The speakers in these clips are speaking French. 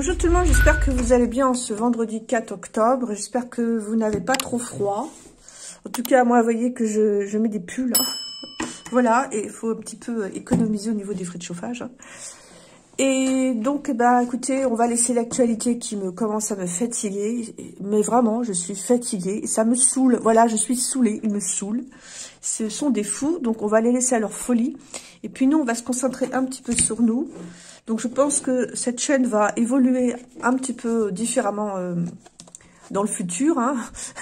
Bonjour tout le monde, j'espère que vous allez bien en ce vendredi 4 octobre. J'espère que vous n'avez pas trop froid. En tout cas, moi, vous voyez que je mets des pulls. Voilà, et il faut un petit peu économiser au niveau des frais de chauffage. Et donc, bah, écoutez, on va laisser l'actualité qui me commence à me fatiguer. Mais vraiment, je suis fatiguée. Ça me saoule. Voilà, je suis saoulée. Ils me saoulent. Ce sont des fous. Donc, on va les laisser à leur folie. Et puis, nous, on va se concentrer un petit peu sur nous. Donc, je pense que cette chaîne va évoluer un petit peu différemment dans le futur. Hein.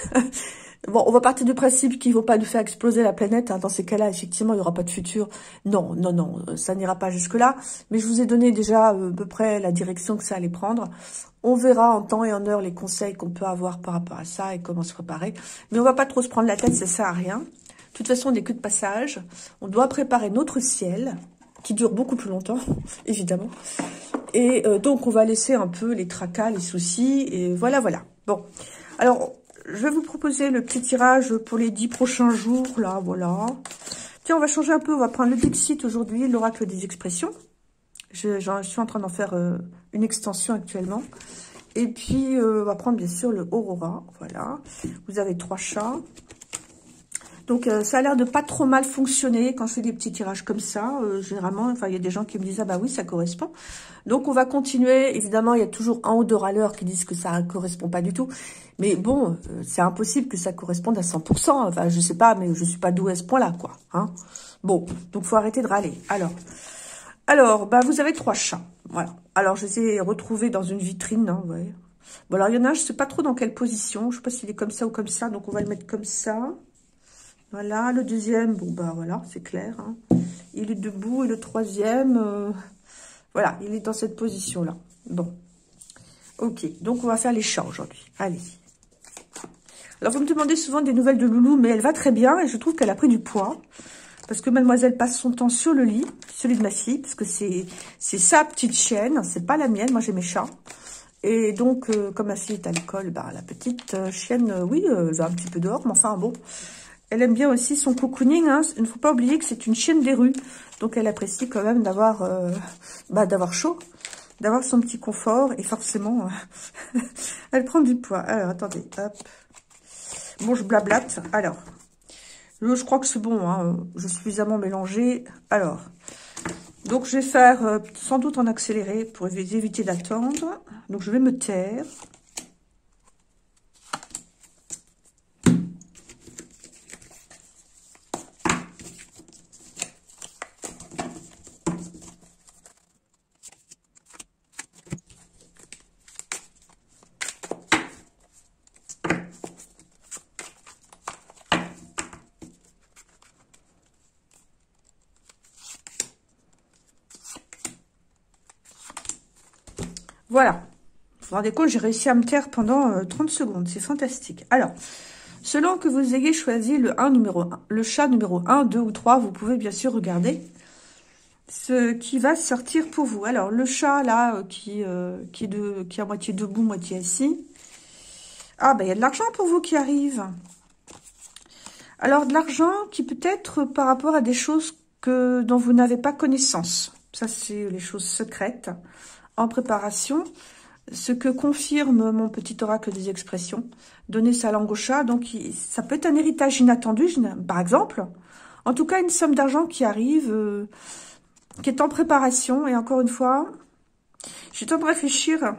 Bon, on va partir du principe qu'il ne faut pas nous faire exploser la planète. Hein. Dans ces cas-là, effectivement, il n'y aura pas de futur. Non, non, non, ça n'ira pas jusque-là. Mais je vous ai donné déjà à peu près la direction que ça allait prendre. On verra en temps et en heure les conseils qu'on peut avoir par rapport à ça et comment se préparer. Mais on va pas trop se prendre la tête, ça sert à rien. De toute façon, on n'est que de passage. On doit préparer notre ciel, qui dure beaucoup plus longtemps, évidemment. Et donc, on va laisser un peu les tracas, les soucis, et voilà, voilà. Bon, alors, je vais vous proposer le petit tirage pour les 10 prochains jours, là, voilà. Tiens, on va changer un peu, on va prendre le Dixit aujourd'hui, l'oracle des expressions. Je suis en train d'en faire une extension actuellement. Et puis, on va prendre, bien sûr, le Aurora, voilà. Vous avez 3 chats. Donc, ça a l'air de pas trop mal fonctionner quand je fais des petits tirages comme ça. Généralement, enfin, il y a des gens qui me disent « Ah bah oui, ça correspond ». Donc, on va continuer. Évidemment, il y a toujours un ou deux râleurs qui disent que ça ne correspond pas du tout. Mais bon, c'est impossible que ça corresponde à 100%. Enfin, je sais pas, mais je suis pas douée à ce point-là, quoi. Hein, bon, donc, faut arrêter de râler. Alors, bah, vous avez 3 chats. Voilà. Alors, je les ai retrouvés dans une vitrine, hein, ouais. Bon, alors, il y en a un, je sais pas trop dans quelle position. Je sais pas s'il est comme ça ou comme ça. Donc, on va le mettre comme ça. Voilà, le deuxième, bon, bah voilà, c'est clair. Hein. Il est debout et le troisième, voilà, il est dans cette position-là. Bon, ok, donc on va faire les chats aujourd'hui. Allez. Alors, vous me demandez souvent des nouvelles de Loulou, mais elle va très bien et je trouve qu'elle a pris du poids. Parce que mademoiselle passe son temps sur le lit, celui de ma fille, parce que c'est sa petite chienne, c'est pas la mienne, moi j'ai mes chats. Et donc, comme ma fille est à l'école, bah, la petite chienne, oui, elle va un petit peu dehors, mais enfin bon... Elle aime bien aussi son cocooning. Hein. Il ne faut pas oublier que c'est une chienne des rues. Donc, elle apprécie quand même d'avoir d'avoir chaud, d'avoir son petit confort. Et forcément, elle prend du poids. Alors, attendez. Hop. Bon, je blablate. Alors, je crois que c'est bon. Hein. Je suis suffisamment mélangée. Alors, donc, je vais faire sans doute en accéléré pour éviter d'attendre. Donc, je vais me taire. Voilà. Vous vous rendez compte, j'ai réussi à me taire pendant 30 secondes. C'est fantastique. Alors, selon que vous ayez choisi le chat numéro 1, 2 ou 3, vous pouvez bien sûr regarder ce qui va sortir pour vous. Alors, le chat, là, qui est à moitié debout, moitié assis. Ah, ben, il y a de l'argent pour vous qui arrive. Alors, de l'argent qui peut être par rapport à des choses dont vous n'avez pas connaissance. Ça, c'est les choses secrètes en préparation. Ce que confirme mon petit oracle des expressions. Donner sa langue au chat. Donc, ça peut être un héritage inattendu, par exemple. En tout cas, une somme d'argent qui arrive, qui est en préparation. Et encore une fois, j'ai le temps de réfléchir.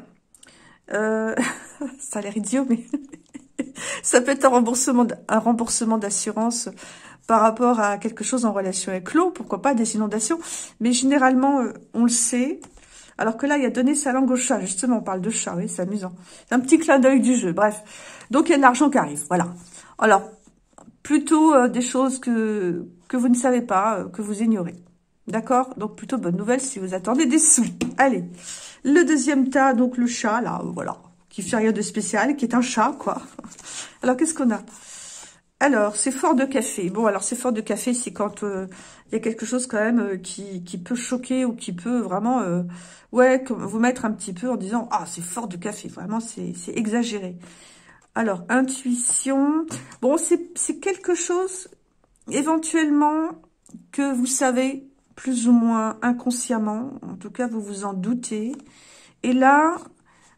Ça a l'air idiot, mais ça peut être un remboursement d'assurance par rapport à quelque chose en relation avec l'eau. Pourquoi pas des inondations. Mais généralement, on le sait. Alors que là, il y a donné sa langue au chat. Justement, on parle de chat, oui, c'est amusant. C'est un petit clin d'œil du jeu, bref. Donc, il y a de l'argent qui arrive, voilà. Alors, plutôt des choses que vous ne savez pas, que vous ignorez. D'accord? Donc, plutôt bonne nouvelle si vous attendez des sous. Allez, le deuxième tas, donc le chat, là, voilà. Qui fait rien de spécial, qui est un chat, quoi. Alors, qu'est-ce qu'on a? Alors, c'est fort de café. Bon, alors, c'est fort de café, c'est quand il y a quelque chose quand même qui peut choquer ou qui peut vraiment, ouais, vous mettre un petit peu en disant « Ah, c'est fort de café ». Vraiment, c'est exagéré. Alors, intuition. Bon, c'est quelque chose, éventuellement, que vous savez plus ou moins inconsciemment. En tout cas, vous vous en doutez. Et là,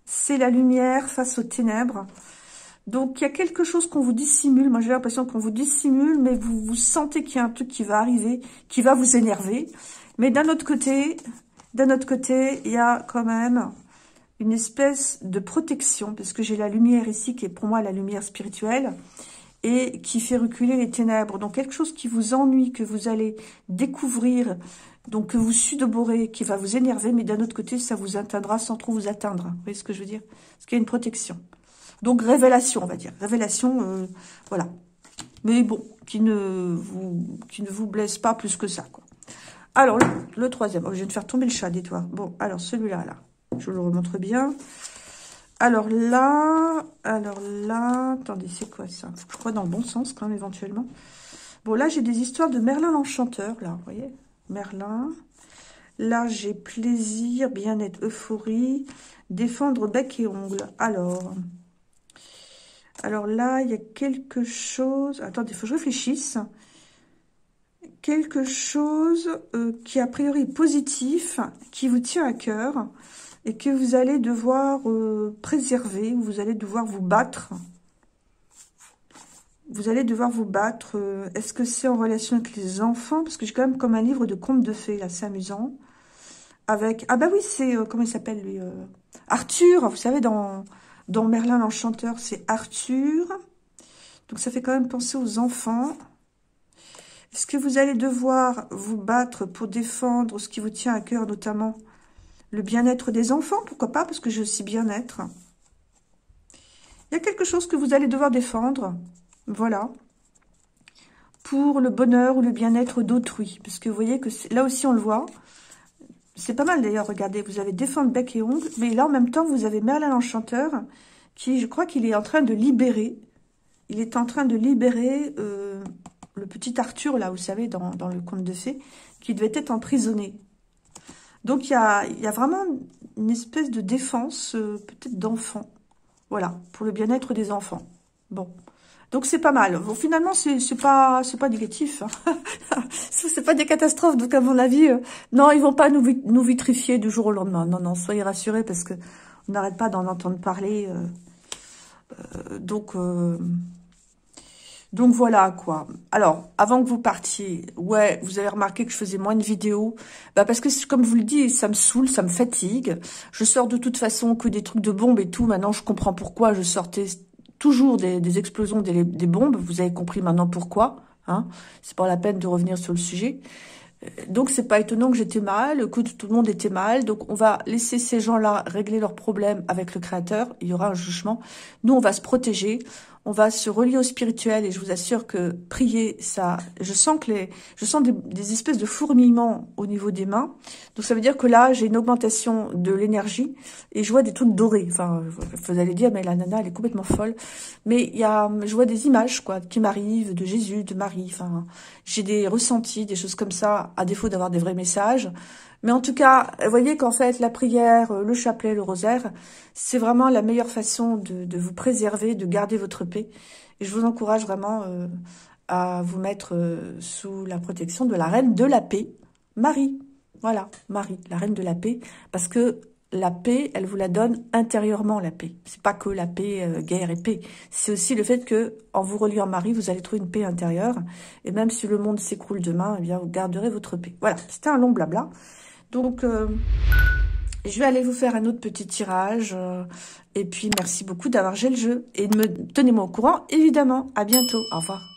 c'est la lumière face aux ténèbres. Donc, il y a quelque chose qu'on vous dissimule. Moi, j'ai l'impression qu'on vous dissimule, mais vous sentez qu'il y a un truc qui va arriver, qui va vous énerver. Mais d'un autre côté, il y a quand même une espèce de protection, parce que j'ai la lumière ici, qui est pour moi la lumière spirituelle, et qui fait reculer les ténèbres. Donc, quelque chose qui vous ennuie, que vous allez découvrir, donc que vous sudoborez, qui va vous énerver, mais d'un autre côté, ça vous atteindra sans trop vous atteindre. Vous voyez ce que je veux dire? Parce qu'il y a une protection. Donc, révélation, on va dire. Révélation, voilà. Mais bon, qui ne vous blesse pas plus que ça, quoi. Alors, le troisième. Oh, je viens de faire tomber le chat, dis-toi. Bon, alors, celui-là, là. Je le remontre bien. Alors là, attendez, c'est quoi ça? Faut que je crois dans le bon sens, quand même, éventuellement. Bon, là, j'ai des histoires de Merlin l'Enchanteur, là, vous voyez? Merlin. Là, j'ai plaisir, bien-être, euphorie, défendre bec et ongles. Alors là, il y a quelque chose... Attendez, il faut que je réfléchisse. Quelque chose qui, a priori, est positif, qui vous tient à cœur et que vous allez devoir préserver, ou vous allez devoir vous battre. Vous allez devoir vous battre. Est-ce que c'est en relation avec les enfants? Parce que j'ai quand même comme un livre de contes de fées, là, c'est amusant. Avec... Ah bah oui, c'est... comment il s'appelle, lui Arthur, vous savez, dans Merlin l'Enchanteur, c'est Arthur. Donc ça fait quand même penser aux enfants. Est-ce que vous allez devoir vous battre pour défendre ce qui vous tient à cœur, notamment le bien-être des enfants? Pourquoi pas? Parce que j'ai aussi bien-être. Il y a quelque chose que vous allez devoir défendre. Voilà. Pour le bonheur ou le bien-être d'autrui. Parce que vous voyez que là aussi, on le voit. C'est pas mal d'ailleurs, regardez. Vous avez défendre bec et ongles. Mais là, en même temps, vous avez Merlin l'Enchanteur qui, je crois qu'il est en train de libérer. Il est en train de libérer le petit Arthur, là, vous savez, dans le conte de fées, qui devait être emprisonné. Donc, il y a vraiment une espèce de défense, peut-être d'enfant. Voilà, pour le bien-être des enfants. Bon. Donc, c'est pas mal. Bon, finalement, c'est pas négatif. Hein. C'est pas des catastrophes. Donc, à mon avis, non, ils vont pas nous vitrifier du jour au lendemain. Non, non, soyez rassurés parce que on n'arrête pas d'en entendre parler. Donc voilà, quoi. Alors, avant que vous partiez, ouais, vous avez remarqué que je faisais moins de vidéos. Bah parce que, comme je vous le dis, ça me saoule, ça me fatigue. Je sors de toute façon que des trucs de bombes et tout. Maintenant, je comprends pourquoi je sortais toujours des explosions, des bombes. Vous avez compris maintenant pourquoi. Hein. C'est pas la peine de revenir sur le sujet. Donc, c'est pas étonnant que j'étais mal, que tout le monde était mal. Donc, on va laisser ces gens-là régler leurs problèmes avec le Créateur. Il y aura un jugement. Nous, on va se protéger. On va se relier au spirituel et je vous assure que prier, ça, je sens des espèces de fourmillements au niveau des mains. Donc ça veut dire que là, j'ai une augmentation de l'énergie et je vois des trucs dorés. Enfin, vous allez dire, mais la nana, elle est complètement folle. Mais je vois des images, quoi, qui m'arrivent de Jésus, de Marie. Enfin, j'ai des ressentis, des choses comme ça, à défaut d'avoir des vrais messages. Mais en tout cas, vous voyez qu'en fait, la prière, le chapelet, le rosaire, c'est vraiment la meilleure façon de vous préserver, de garder votre paix. Et je vous encourage vraiment à vous mettre sous la protection de la reine de la paix, Marie. Voilà, Marie, la reine de la paix. Parce que la paix, elle vous la donne intérieurement, la paix. C'est pas que la paix, guerre et paix. C'est aussi le fait que, en vous reliant Marie, vous allez trouver une paix intérieure. Et même si le monde s'écroule demain, eh bien, vous garderez votre paix. Voilà, c'était un long blabla. Donc, je vais aller vous faire un autre petit tirage. Et puis, merci beaucoup d'avoir joué le jeu. Et tenez-moi au courant, évidemment. À bientôt. Au revoir.